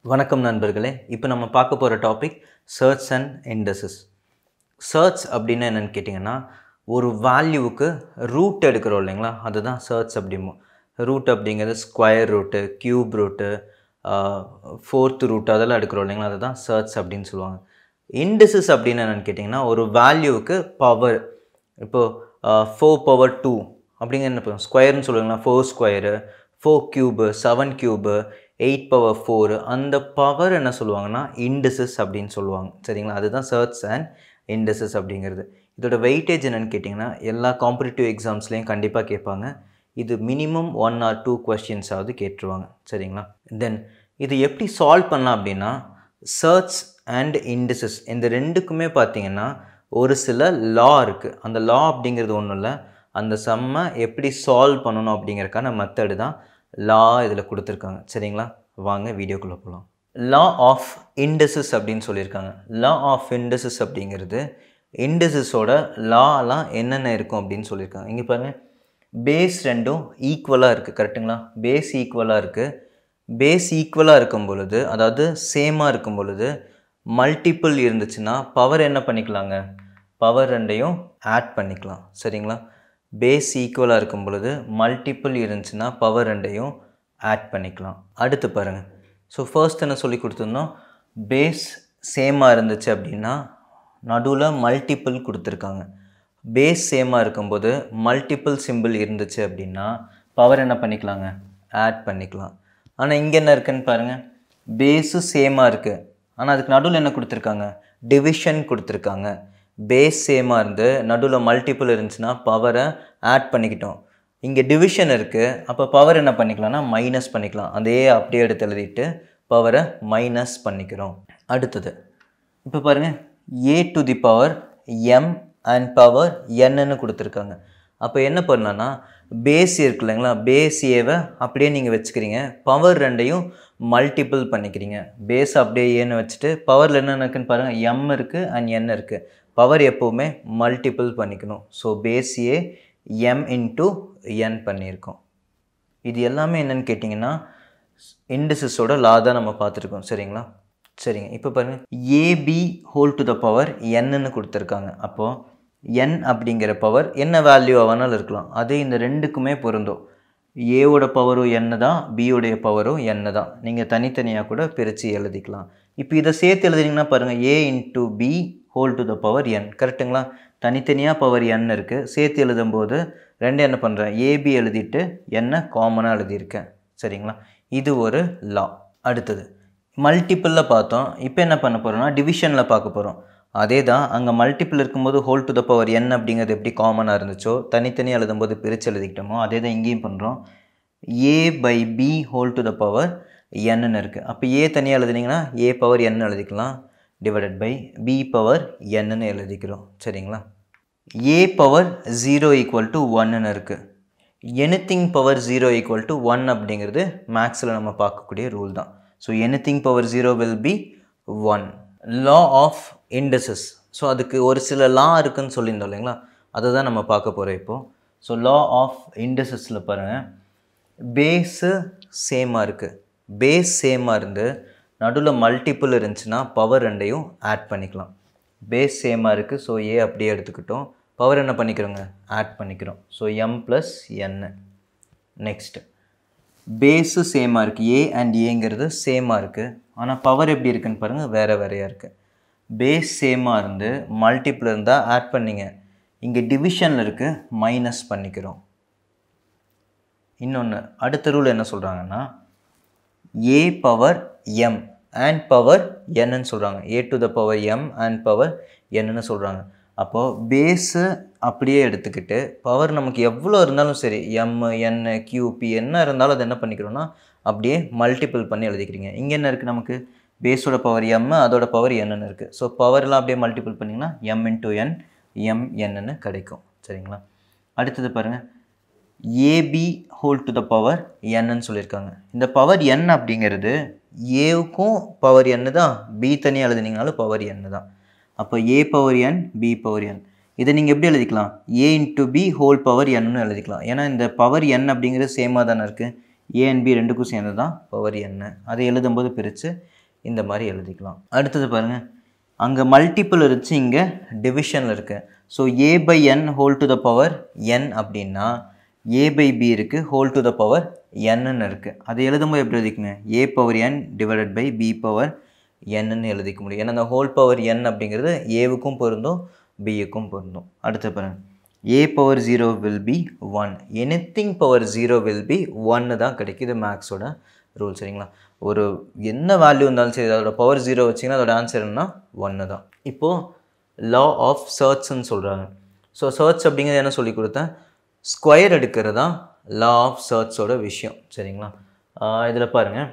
வணக்கம் நண்பர்களே. இப்போ நம்ம பார்க்க போகிற topic surds and indices. surds அப்படின்னா என்னென்னு கேட்டிங்கன்னா, ஒரு வேல்யூவுக்கு ரூட் எடுக்கிறோம் இல்லைங்களா, அதுதான் surds அப்படிமோ. ரூட் அப்படிங்கிறது square root, cube root, fourth root அதெல்லாம் எடுக்கிறோம் இல்லைங்களா, அதுதான் surds அப்படின்னு சொல்லுவாங்க. indices அப்படின்னு என்னென்னு கேட்டிங்கன்னா, ஒரு வேல்யூவுக்கு பவர். இப்போது 4 power 2 அப்படிங்கிற என்ன ஸ்கொயர்னு சொல்லுவாங்களா, 4 ஸ்கொயரு, 4 க்யூபு, 7 க்யூபு, 8 power 4 அந்த பவர் என்ன சொல்லுவாங்கன்னா indices அப்படின்னு சொல்லுவாங்க. சரிங்களா, அதுதான் surds and indices அப்படிங்கிறது. இதோட வெயிட்டேஜ் என்னென்னு கேட்டிங்கன்னா, எல்லா காம்படிட்டிவ் எக்ஸாம்ஸ்லேயும் கண்டிப்பாக கேட்பாங்க. இது மினிமம் 1 or 2 கொஸ்டின்ஸாவது கேட்டுருவாங்க. சரிங்களா, தென் இது எப்படி சால்வ் பண்ணலாம் அப்படின்னா, surds and indices இந்த ரெண்டுக்குமே பார்த்தீங்கன்னா ஒரு சில லா இருக்குது. அந்த லா அப்படிங்கிறது ஒன்றும் இல்லை, அந்த சம்மை எப்படி சால்வ் பண்ணணும் அப்படிங்கிறக்கான மெத்தடு தான் லா இதில் கொடுத்துருக்காங்க. சரிங்களா, வாங்க வீடியோக்குள்ளே போகலாம். லா ஆஃப் இண்டிசஸ் அப்படின்னு சொல்லியிருக்காங்க. லா ஆஃப் இண்டிசஸ் அப்படிங்கிறது இண்டிசஸோட லாலாம் என்னென்ன இருக்கும் அப்படின்னு சொல்லியிருக்காங்க. இங்கே பாருங்கள், பேஸ் ரெண்டும் ஈக்குவலாக இருக்குது. கரெக்டுங்களா, பேஸ் ஈக்குவலாக இருக்குது. பேஸ் ஈக்குவலாக இருக்கும் பொழுது, அதாவது சேமாக இருக்கும் பொழுது, மல்டிப்புள் இருந்துச்சுன்னா பவர் என்ன பண்ணிக்கலாங்க, பவர் ரெண்டையும் ஆட் பண்ணிக்கலாம். சரிங்களா, பேஸ் ஈக்குவலாக இருக்கும் பொழுது மல்டிப்புள் இருந்துச்சுன்னா பவர் ரெண்டையும் ஆட் பண்ணிக்கலாம். அடுத்து பாருங்கள், ஸோ ஃபர்ஸ்ட் என்ன சொல்லி கொடுத்துருந்தோம், பேஸ் சேமாக இருந்துச்சு அப்படின்னா நடுவில் மல்டிப்புள் கொடுத்துருக்காங்க. பேஸ் சேமாக இருக்கும்போது மல்டிப்புள் சிம்பிள் இருந்துச்சு அப்படின்னா பவர் என்ன பண்ணிக்கலாங்க, ஆட் பண்ணிக்கலாம். ஆனால் இங்கே என்ன இருக்குதுன்னு பாருங்கள், பேஸு சேமாக இருக்குது, ஆனால் அதுக்கு நடுவில் என்ன கொடுத்துருக்காங்க, டிவிஷன் கொடுத்துருக்காங்க. பேஸ் சேமாக இருந்து நடுவில் மல்டிப்புள் இருந்துச்சுன்னா பவரை ஆட் பண்ணிக்கிட்டோம். இங்கே டிவிஷன் இருக்குது, அப்போ பவர் என்ன பண்ணிக்கலாம்னா மைனஸ் பண்ணிக்கலாம். அதே அப்படியே எடுத்து எழுதிட்டு பவரை மைனஸ் பண்ணிக்கிறோம். அடுத்தது இப்போ பாருங்கள், A to the power M and power என்னன்னு கொடுத்துருக்காங்க. அப்போ என்ன பண்ணலான்னா, பேஸ் இருக்கு இல்லைங்களா, பேஸ் ஏவை அப்படியே நீங்கள் வச்சுக்கிறீங்க, பவர் ரெண்டையும் மல்டிப்புள் பண்ணிக்கிறீங்க. பேஸ் அப்படியே ஏன்னு வச்சுட்டு பவரில் என்ன இருக்குன்னு பாருங்கள், எம் இருக்குது அண்ட் என் இருக்குது. பவர் எப்போவுமே மல்டிப்புள் பண்ணிக்கணும். So base A M into N பண்ணியிருக்கோம். இது எல்லாமே என்னென்னு கேட்டிங்கன்னா இண்டிசஸோட லா தான் நம்ம பார்த்துருக்கோம். சரிங்களா, சரிங்க. இப்போ பாருங்கள், AB whole to the power என்னன்னு கொடுத்துருக்காங்க. அப்போது என் அப்படிங்கிற பவர் என்ன வேல்யூ ஆனாலும் இருக்கலாம். அது இந்த ரெண்டுக்குமே பொருந்தும். ஏவோட பவரும் என்ன தான், பியோடைய பவரும் என்ன தான். நீங்கள் தனித்தனியாக கூட பிரித்து எழுதிக்கலாம். இப்போ இதை சேர்த்து எழுதினீங்கன்னா பாருங்கள், A into B whole to the power N. கரெக்டுங்களா, தனித்தனியாக பவர் என் இருக்குது, சேர்த்து எழுதும்போது ரெண்டு என்ன பண்ணுறேன், ஏபி எழுதிட்டு என்ன காமனாக எழுதியிருக்கேன். சரிங்களா, இது ஒரு லா. அடுத்தது மல்டிப்புளில் பார்த்தோம். இப்போ என்ன பண்ண போகிறோம்னா டிவிஷனில் பார்க்க போகிறோம். அதே தான், அங்கே மல்டிப்புள் இருக்கும்போது whole to the power N அப்படிங்கிறது எப்படி காமனாக இருந்துச்சோ, தனித்தனியாக எழுதும்போது பிரித்து எழுதிக்கிட்டோமோ, அதே தான் இங்கேயும் பண்ணுறோம். A by B whole to the power என்னன்னு இருக்குது. அப்போ ஏ தனியாக எழுதுனீங்கன்னா ஏ பவர் என் எழுதிக்கலாம், டிவைடட் பை பி பவர் என்னன்னு எழுதிக்கிறோம். சரிங்களா, ஏ பவர் 0 ஈக்குவல் டு 1ன்னு இருக்குது. எனிதிங் பவர் 0 ஈக்குவல் டு 1 அப்படிங்கிறது மேக்ஸில் நம்ம பார்க்கக்கூடிய ரூல் தான். So anything power 0 will be 1. Law of indices, so அதுக்கு ஒரு சில லா இருக்குதுன்னு சொல்லியிருந்தோம் இல்லைங்களா, அதை தான் நம்ம பார்க்க போகிறோம் இப்போது. ஸோ லா ஆஃப் இண்டிசஸில் பாருங்கள், பேஸு சேமாக இருக்குது. பேஸ் சேமாக இருந்து நடுவில் மல்டிப்புள் இருந்துச்சுன்னா பவர் ரெண்டையும் ஆட் பண்ணிக்கலாம். பேஸ் சேமாக இருக்குது, ஸோ ஏ அப்படியே எடுத்துக்கிட்டோம், பவர் என்ன பண்ணிக்கிறோங்க, ஆட் பண்ணிக்கிறோம். So M plus N. Next base சேமாக இருக்குது, ஏ அண்ட் ஏங்கிறது சேமாக இருக்குது, ஆனால் பவர் எப்படி இருக்குதுன்னு பாருங்கள், வேறு வேறையாக இருக்குது. பேஸ் சேமாக இருந்து மல்டிப்புள் இருந்தால் ஆட் பண்ணிங்க, இங்கே டிவிஷனில் இருக்குது, மைனஸ் பண்ணிக்கிறோம். இன்னொன்று அடுத்த ரூல் என்ன சொல்கிறாங்கன்னா, A power M and power என்னன்னு சொல்கிறாங்க. A to the power M and power என்னன்னு சொல்கிறாங்க. அப்போது பேஸு அப்படியே எடுத்துக்கிட்டு பவர் நமக்கு எவ்வளோ இருந்தாலும் சரி, எம் என் கியூபி என்ன இருந்தாலும் அது என்ன பண்ணிக்கிறோன்னா அப்படியே மல்டிப்புள் பண்ணி எழுதிக்கிறீங்க. இங்கே என்ன இருக்குது, நமக்கு பேஸோட பவர் எம், அதோட பவர் என்னன்னு இருக்குது. ஸோ பவர்லாம் அப்படியே மல்டிப்புள் பண்ணிங்கன்னா எம் இன்ட்டு என், எம் என்னன்னு கிடைக்கும். சரிங்களா, அடுத்தது பாருங்கள், AB whole to the power என்னன்னு சொல்லியிருக்காங்க. இந்த பவர் என் அப்படிங்கிறது ஏவுக்கும் பவர் என்ன தான், பி தனியாக எழுதுனீங்கனாலும் பவர் என்ன தான். அப்போ A power N, B power N. இதை நீங்கள் எப்படி எழுதிக்கலாம், A into B whole power என்னு எழுதிக்கலாம். ஏன்னா இந்த பவர் என் அப்படிங்கிறது சேமாக தானே இருக்குது, ஏ அண்ட் பி ரெண்டுக்கும் சேர்ந்து தான் பவர் என். அதை எழுதும்போது பிரித்து இந்த மாதிரி எழுதிக்கலாம். அடுத்தது பாருங்கள், அங்கே மல்டிபிள் இருந்துச்சு, இங்கே டிவிஷனில் இருக்குது. So a by n whole to the power n அப்படின்னா a by b இருக்குது ஹோல் டு த பவர் nன்னு இருக்குது. அது எழுதும்போது எப்படி எழுதிக்குங்க, a power n divided by b power nன்னு எழுதிக்க முடியும். ஏன்னா அந்த ஹோல் பவர் n அப்படிங்கிறது ஏவுக்கும் பொருந்தும் பியுக்கும் பொருந்தும். அடுத்த பாருங்கள், a power 0 will be 1, anything power 0 will be 1 தான் கிடைக்கும். இது மேக்ஸோட ரூல். சரிங்களா, ஒரு என்ன வேல்யூ இருந்தாலும் சரி அதோட பவர் 0 வச்சிங்கன்னா அதோட ஆன்சர் என்னன்னா 1 தான். இப்போது லா ஆஃப் சர்ட்ஸ்ன்னு சொல்கிறாங்க. ஸோ சர்ட்ஸ் அப்படிங்கிறது என்ன சொல்லி கொடுத்தேன், ஸ்கொயர் எடுக்கிறது தான் லா ஆஃப் சர்ட்ஸோட விஷயம். சரிங்களா, இதில் பாருங்கள்,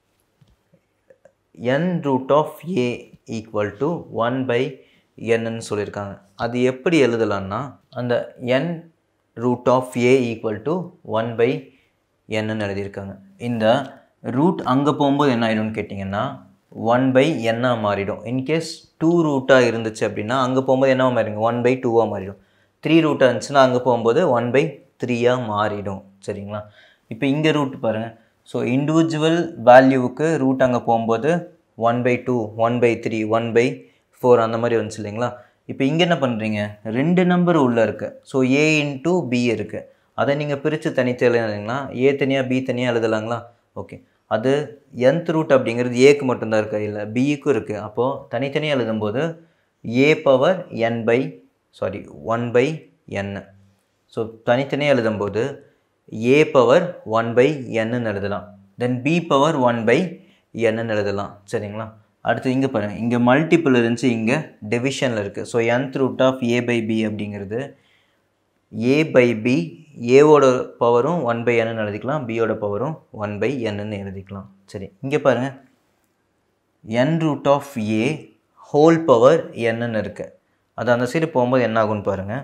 n root of a equal to 1 by nன்னு சொல்லியிருக்காங்க. அது எப்படி எழுதலான்னா, அந்த n root of a equal to 1 by nன்னு எழுதியிருக்காங்க. இந்த ரூட் அங்கே போகும்போது என்ன ஆகிடும்னு கேட்டிங்கன்னா 1 by n மாறிடும். இன்கேஸ் 2 ரூட்டாக இருந்துச்சு அப்படின்னா அங்கே போகும்போது என்ன மாறிடுங்க, 1 by 2 மாறிடும். 3 ரூட்டாக இருந்துச்சுன்னா அங்கே போகும்போது 1 by 3 மாறிடும். சரிங்களா, இப்போ இங்கே ரூட் பாருங்கள். ஸோ இண்டிவிஜுவல் வேல்யூவுக்கு ரூட் அங்கே போகும்போது 1 by 2, 1 by 3, 1 by 4 அந்த மாதிரி வந்துச்சு இல்லைங்களா. இப்போ இங்கே என்ன பண்ணுறீங்க, 2 நம்பர் உள்ளே இருக்குது. ஸோ a into b இருக்குது. அதை நீங்கள் பிரித்து தனித்து எழுதுங்களா, a தனியாக b தனியாக எழுதலாங்களா. ஓகே, அது nth ரூட் அப்படிங்கிறது ஏக்கு மட்டும்தான் இருக்குது, இல்லை பிக்கும் இருக்குது. அப்போது தனித்தனியாக எழுதும்போது a power n by 1 by n. So தனித்தனியாக எழுதும்போது a பவர் 1 by nன்னு எழுதலாம். தென் b பவர் 1 by nன்னு எழுதலாம். சரிங்களா, அடுத்து இங்கே பாருங்கள், இங்கே மல்டிபிள் இருந்துச்சு, இங்கே டிவிஷனில் இருக்குது. So nth root of a by b அப்படிங்கிறது a by b, ஏவோட பவரும் 1 by nன்னு எழுதிக்கலாம், பியோட பவரும் 1 by nன்னு எழுதிக்கலாம். சரி, இங்கே பாருங்கள், n root of a whole power nன்னு இருக்குது. அது அந்த சைடு போகும்போது என்ன ஆகும்னு பாருங்கள்,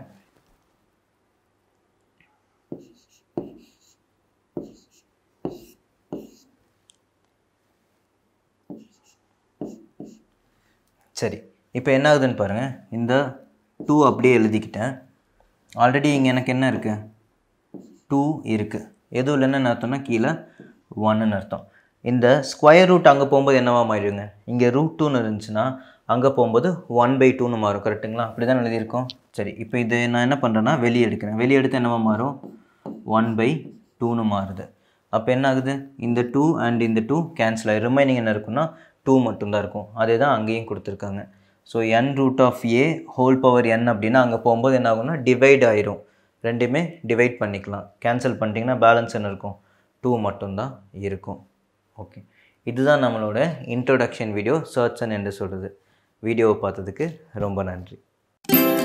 சரி இப்போ என்ன ஆகுதுன்னு பாருங்கள், இந்த 2 அப்படியே எழுதிக்கிட்டேன். ஆல்ரெடி இங்கே எனக்கு என்ன இருக்குது, 2 இருக்குது. எதுவும் இல்லைன்னு அர்த்தம்னா கீழே 1ன்னு அர்த்தம். இந்த ஸ்கொயர் ரூட் அங்கே போகும்போது என்னவா மாறிடுங்க, இங்கே ரூட் 2ன்னு இருந்துச்சுன்னா அங்கே போகும்போது 1 by 2ன்னு மாறும். கரெக்டுங்களா, அப்படி தான் எழுதியிருக்கோம். சரி, இப்போ இது நான் என்ன பண்ணுறேன்னா வெளியே எடுக்கிறேன். வெளியே எடுத்து என்னவா மாறும், 1 by 2ன்னு மாறுது. அப்போ என்ன ஆகுது, இந்த 2 அண்ட் இந்த 2 கேன்சல் ஆகி ரிமைனிங் என்ன இருக்குன்னா 2 மட்டும்தான் இருக்கும். அதே தான் அங்கேயும் கொடுத்துருக்காங்க. So n root of a whole power n அப்படின்னா அங்கே போகும்போது என்ன ஆகும்னா டிவைட் ஆயிரும். ரெண்டுமே டிவைட் பண்ணிக்கலாம். கேன்சல் பண்ணிட்டீங்கன்னா பேலன்ஸ் என்ன இருக்கும், 2 மட்டும்தான் இருக்கும். ஓகே, இதுதான் நம்மளோட introduction video surds and indices. வீடியோவை பார்த்ததுக்கு ரொம்ப நன்றி.